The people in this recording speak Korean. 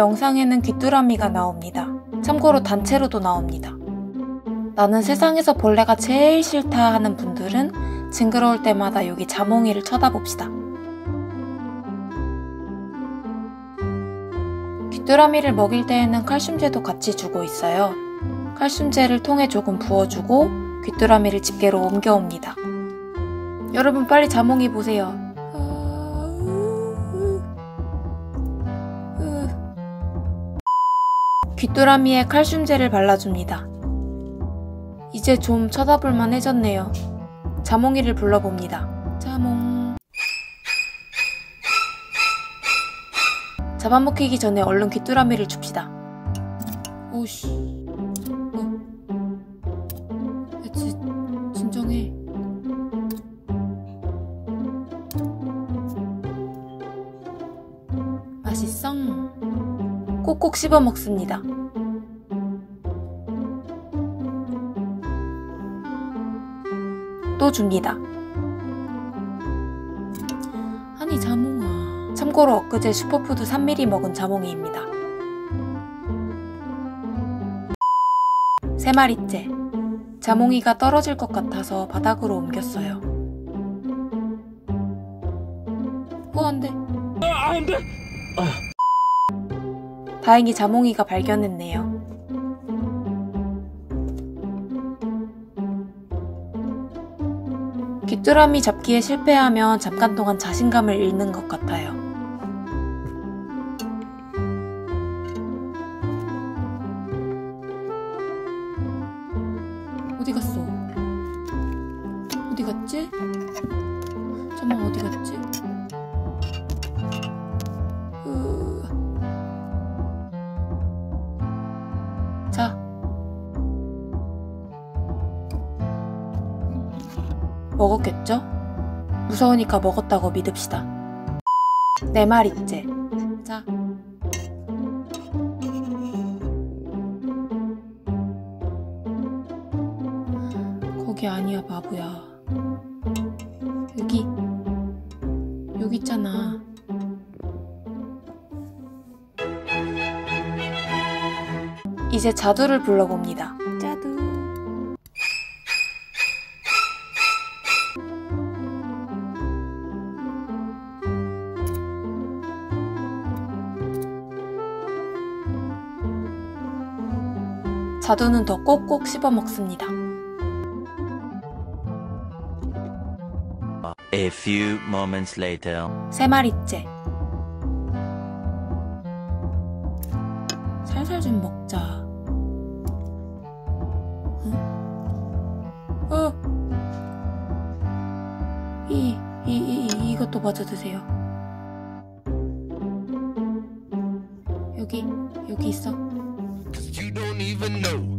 영상에는 귀뚜라미가 나옵니다. 참고로 단체로도 나옵니다. 나는 세상에서 벌레가 제일 싫다 하는 분들은 징그러울 때마다 여기 자몽이를 쳐다봅시다. 귀뚜라미를 먹일 때에는 칼슘제도 같이 주고 있어요. 칼슘제를 통에 조금 부어주고 귀뚜라미를 집게로 옮겨옵니다. 여러분 빨리 자몽이 보세요. 귀뚜라미에 칼슘제를 발라줍니다. 이제 좀 쳐다볼만 해졌네요. 자몽이를 불러봅니다. 자몽. 잡아먹히기 전에 얼른 귀뚜라미를 줍시다. 오씨. 진정해. 맛있어? 꼭꼭 씹어 먹습니다. 또 줍니다. 아니 자몽아. 참고로 엊그제 슈퍼푸드 3mm 먹은 자몽이입니다. 3마리째. 자몽이가 떨어질 것 같아서 바닥으로 옮겼어요. 안돼. 안돼. 다행히 자몽이가 발견했네요. 귀뚜라미 잡기에 실패하면 잠깐 동안 자신감을 잃는 것 같아요. 어디 갔어? 어디 갔지? 자몽 어디 갔지? 자. 먹었겠죠? 무서우니까 먹었다고 믿읍시다. 4마리째. 자. 거기 아니야 바보야. 여기 있잖아. 이제 자두를 불러봅니다. 자두. 자두는 더 꼭꼭 씹어 먹습니다. A few moments later. 3마리째. 살살 좀 먹자. 이것도 마저 드세요. 여기 있어. You don't even know